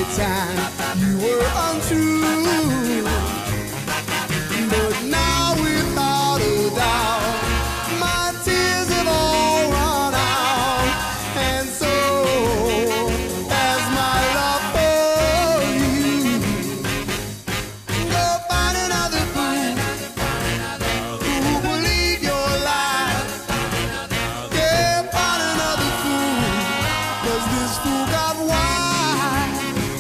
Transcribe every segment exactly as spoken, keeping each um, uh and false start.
time you were untrue. But now without a doubt, my tears have all run out. And so as my love for you, go find another fool who will lead your life. Yeah, find another fool, 'cause this fool got wise.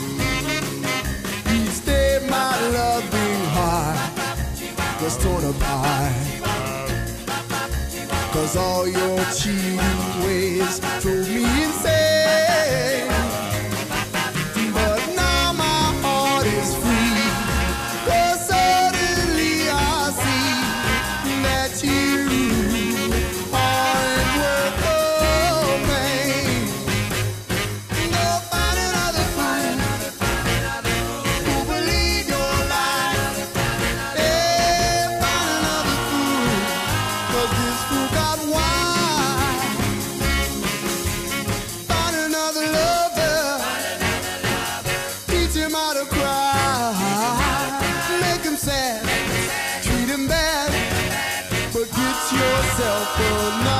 Each day my loving heart was torn apart, 'cause all your cheating ways drove me insane. But now my heart is free, 'cause suddenly I see that you aren't worth the pain. Go find another fool who will lead your life. Yeah, find another fool, 'cause this fool got wise. Find another lover, teach him how to cry. Make him sad, treat him bad, but get yourself another.